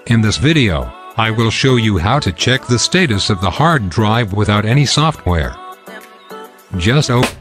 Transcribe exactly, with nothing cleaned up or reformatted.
In this video, I will show you how to check the status of the hard drive without any software. Just open